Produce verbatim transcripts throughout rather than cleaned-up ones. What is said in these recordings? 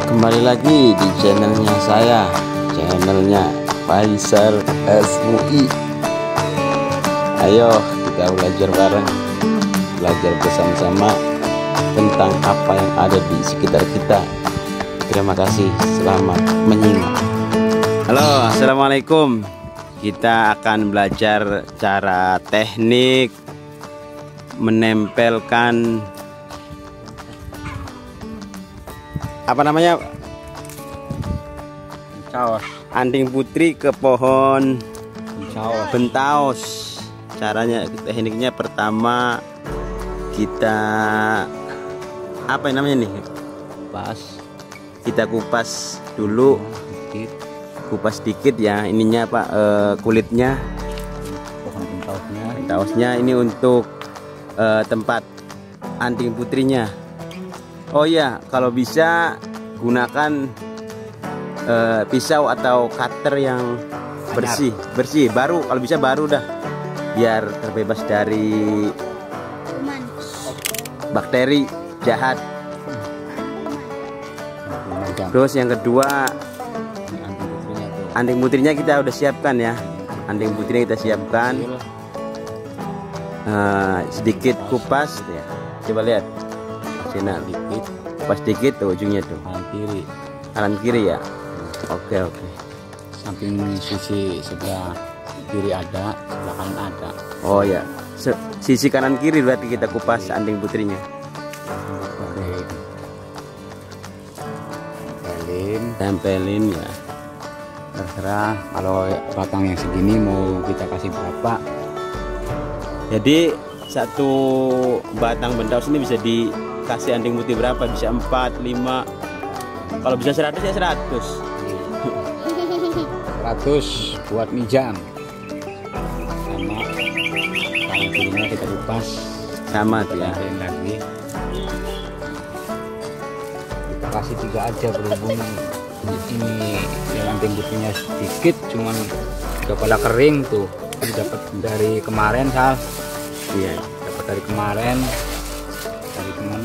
Kembali lagi di channelnya saya, channelnya Faisal S M U I. Ayo kita belajar bareng, belajar bersama-sama tentang apa yang ada di sekitar kita. Terima kasih, selamat menyimak. Halo, assalamualaikum. Kita akan belajar cara teknik menempelkan apa namanya Bentaos. anting putri ke pohon Bentaos. bentaos. Caranya, tekniknya pertama kita apa yang namanya nih, Pas kita kupas dulu, dikit kupas dikit ya ininya apa eh, kulitnya, pohon bentaosnya. bentaosnya ini untuk eh, tempat anting putrinya. Oh iya, kalau bisa gunakan uh, pisau atau cutter yang bersih, bersih baru, kalau bisa baru dah, biar terbebas dari bakteri jahat. Terus yang kedua, anting putrinya kita udah siapkan ya, anting putrinya kita siapkan. Uh, sedikit kupas ya, coba lihat sini dikit, pas dikit tuh ujungnya tuh Kanan kiri, kanan kiri ya. Oke oke. samping sisi sebelah kiri ada, sebelah kanan ada. Oh ya, Se sisi kanan kiri berarti kita kupas anting putrinya. Tempelin. Tempelin ya. Terserah kalau batang yang segini mau kita kasih berapa. Jadi satu batang bentaos ini bisa dikasih anting putih berapa? Bisa empat, lima. Kalau bisa seratus ya seratus. seratus buat mijang. Sama kanan kirinya kita kupas. Sama tuh ya. Tempelin lagi. Kita kasih tiga aja berhubung ini yang anting putihnya sedikit, cuman udah pada kering tuh. Ini dapat dari kemarin Sal. Iya. Dapat dari kemarin dari teman.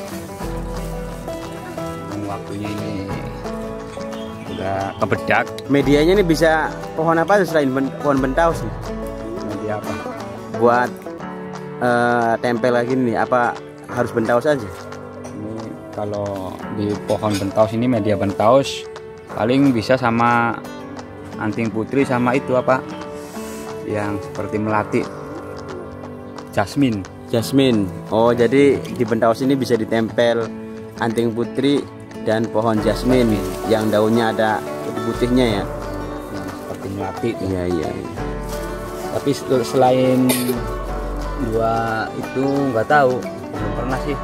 Dan waktunya ini udah kebedak. Medianya ini bisa pohon apa selain ben pohon bentaos nih? Media apa? Buat uh, tempel lagi nih, apa harus bentaos aja? Ini kalau di pohon bentaos ini media bentaos paling bisa sama anting putri sama itu apa yang seperti melati, jasmine. Jasmine. Oh, jadi di bentaos ini bisa ditempel anting putri dan pohon jasmine yang daunnya ada putih-putihnya ya. Yang seperti melati. Iya, iya, iya. Tapi sel- selain dua itu nggak tahu, belum pernah sih.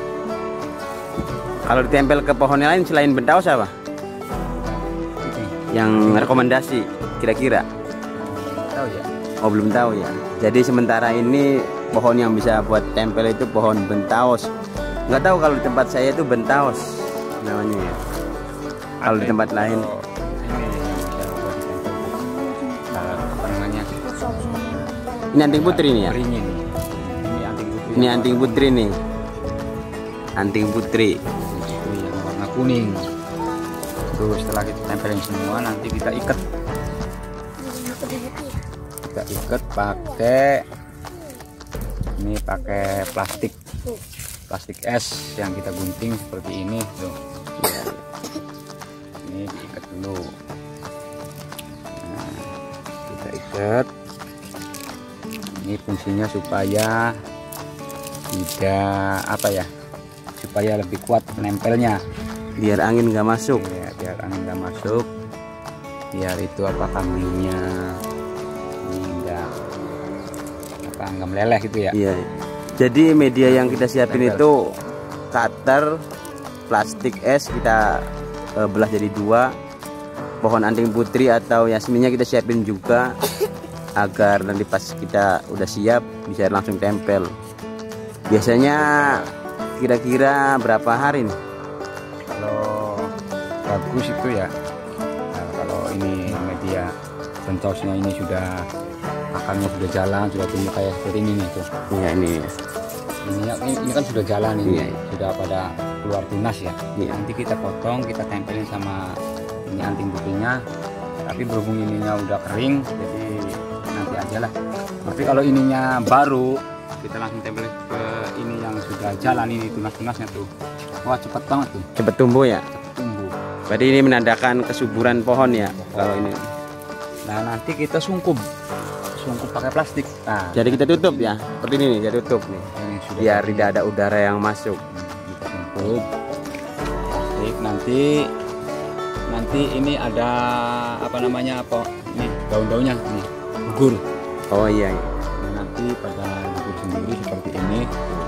Kalau ditempel ke pohon yang lain selain bentaos apa? Yang rekomendasi kira-kira? Tahu ya. Oh, belum tahu ya. Jadi sementara ini pohon yang bisa buat tempel itu pohon bentaos. Nggak tahu kalau di tempat saya itu bentaos namanya ya. Kalau di tempat lain Ini yang bisa buat ditempel. Nah, apa namanya? ini anting putri nih ya. Beringin. Ini anting putri. Ini anting putri nih. Anting putri. Putri yang warna kuning. Terus setelah kita tempelin semua, nanti kita ikat. Kita ikat pakai ini pakai plastik plastik es yang kita gunting seperti ini tuh. Ya. Ini diikat dulu. Nah, kita ikat. Ini fungsinya supaya tidak apa ya, supaya lebih kuat nempelnya. Biar angin nggak masuk. Ya, biar angin nggak masuk, biar itu apa kambingnya ini nggak apa nggak meleleh gitu ya. Iya. Jadi media yang kita siapin Tempel. itu cutter, plastik es kita eh, belah jadi dua, pohon anting putri atau yasminnya kita siapin juga agar nanti pas kita udah siap bisa langsung tempel. Biasanya kira-kira berapa hari nih? Kalau bagus itu ya, nah, kalau ini media bentaosnya ini sudah akarnya sudah jalan, sudah tumbuh kayak seperti ini nih tuh. Iya ini. Ini, ini, ini kan sudah jalan ini, Iya. sudah pada keluar tunas ya. Iya. Nanti kita potong, kita tempelin sama ini anting putihnya. Tapi berhubung ininya udah kering, jadi nanti aja lah. Tapi kalau ininya baru, kita langsung tempelin ke ini yang sudah jalan, ini tunas-tunasnya tuh. Wah, cepet banget tuh. Cepet tumbuh ya. Cepet tumbuh. Berarti ini menandakan kesuburan pohon ya. Pohon. Kalau ini. Nah, nanti kita sungkup. Sungkup pakai plastik. Nah, Jadi kita tutup ya. Seperti ini nih, kita tutup nih. ini sudah Biar tidak ada udara yang masuk. kita sungkup. Plastik nanti nanti ini ada apa namanya apa? Nih, daun-daunnya nih. Gugur. Oh iya. iya. Nah, nanti pada gugur sendiri seperti ini.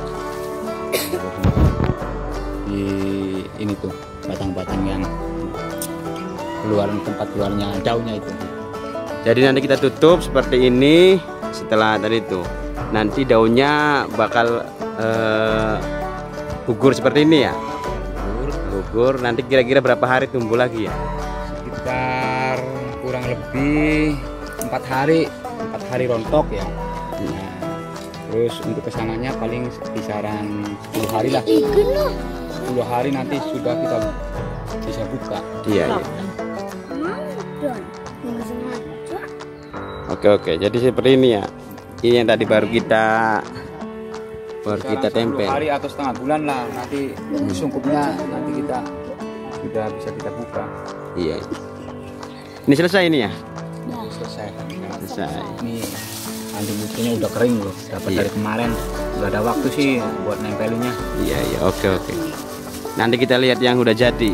Di ini tuh batang-batang yang keluaran tempat keluarnya daunnya itu. Jadi nanti kita tutup seperti ini. Setelah tadi itu, nanti daunnya bakal eh, gugur seperti ini ya. Gugur Gugur. Nanti kira-kira berapa hari tumbuh lagi ya? sekitar kurang lebih empat hari, empat hari rontok ya. Nah, terus untuk kesananya paling kisaran sepuluh hari lah. sepuluh hari nanti sudah kita bisa buka. Iya. iya. Oke oke. Jadi seperti ini ya. Ini yang tadi baru kita baru kita tempel. sepuluh hari atau setengah bulan lah nanti sungkupnya nanti kita sudah bisa kita buka. Iya. Ini selesai ini ya? Selesai. Selesai. Ini anting putihnya udah kering loh. Dapat Iya. dari kemarin. Udah ada waktu sih buat nempelinnya. Iya iya. Oke oke. Nanti kita lihat yang udah jadi.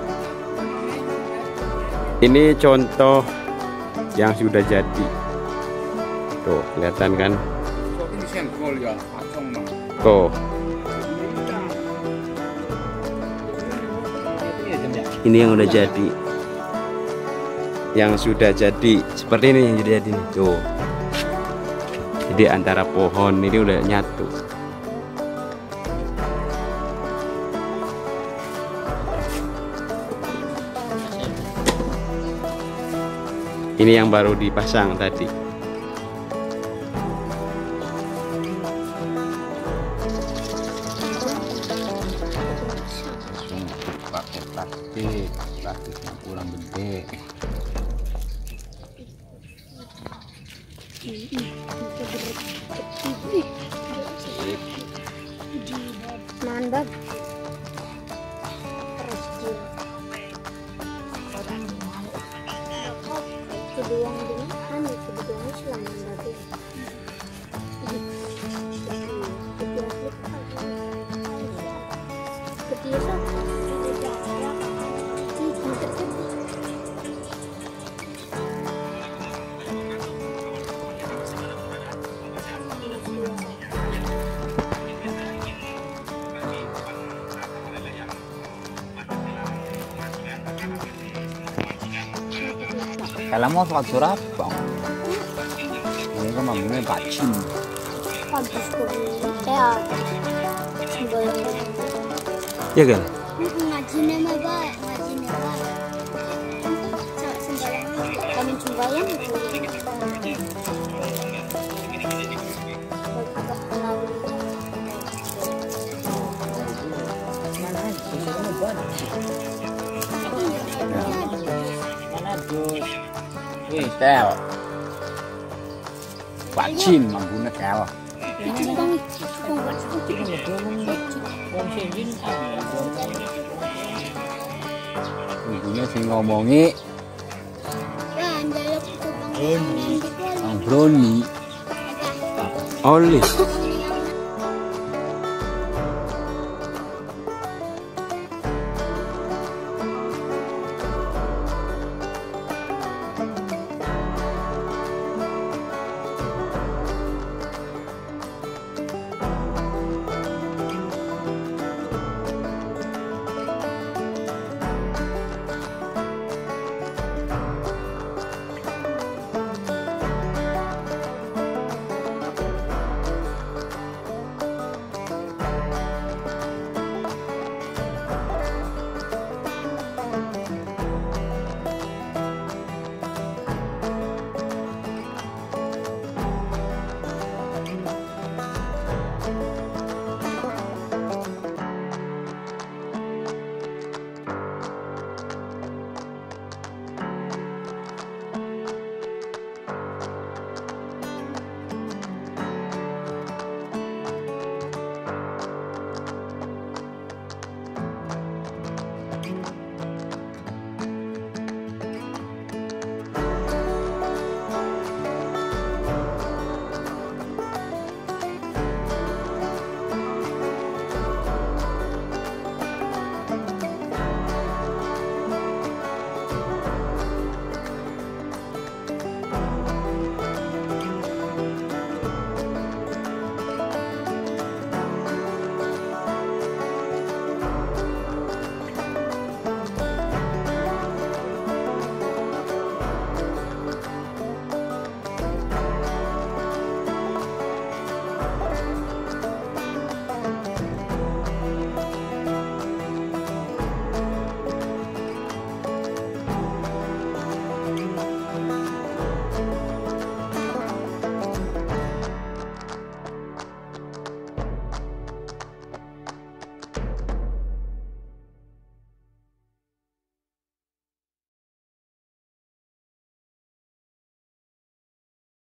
Ini contoh yang sudah jadi. Tuh, kelihatan kan? Tuh. Ini yang udah jadi. Yang sudah jadi. Seperti ini yang sudah jadi nih. Tuh. Jadi antara pohon ini udah nyatu. Ini yang baru dipasang tadi. Pakai plastik, plastiknya kurang gede. Mantap. Kedua dengan anu kedua Islam berarti. Ketiga Kalau mau sholat surah, bang. Ini kan mampunya bacin. bagus sehat. Sembahyang. Ya kan? Ngajinya mah baik, ngajinya baik. Sembahyang, kami sembahyang itu. Wih, tel. Bacin mampunya tel. Ibunya sih ngomongi Bang Broni. Oli.